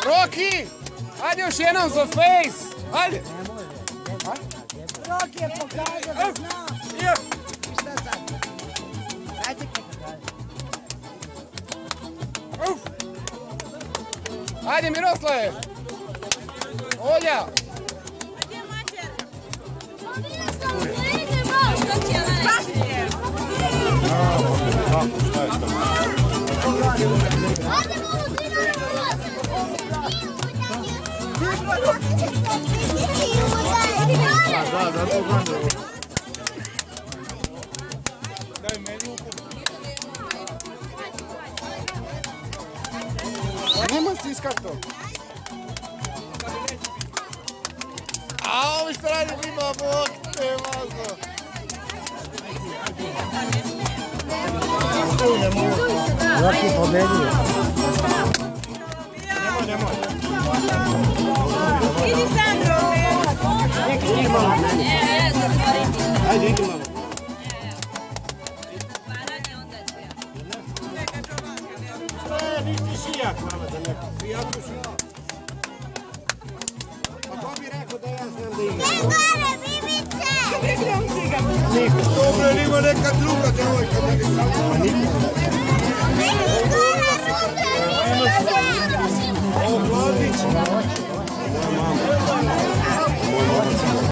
Roki! Ajde još jednom za face! Ajde! Roki je pokazao da zna. I šta sad? Ajde kako kaže. Ajde Miroslave! Olja! Gdje Mađer? Što će ona reći? Daj meni uku. Nema stiskat to. A ovi što radi ima bok te mazo. Roki pobedio. Nemoj. Idi Sandro, Idi malo. Ajde, idi malo. Nisi šijak, mama, da ne. Prijatno šijak. Pa to bi rekao da ja znam da ima. Gore, Bibice! Dobro, ima neka druga djevojka da bi samo. Gore, Ovo Vladić.